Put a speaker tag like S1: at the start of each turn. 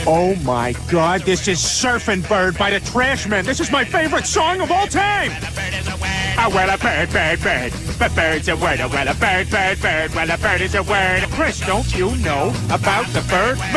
S1: Oh my God, this is Surfing Bird by the Trashmen. This is my favorite song of all time. Oh, well, a bird, bird, bird. But bird's a word. Oh, well, a bird, bird, bird. Well, a bird is a word. Chris, don't you know about the bird?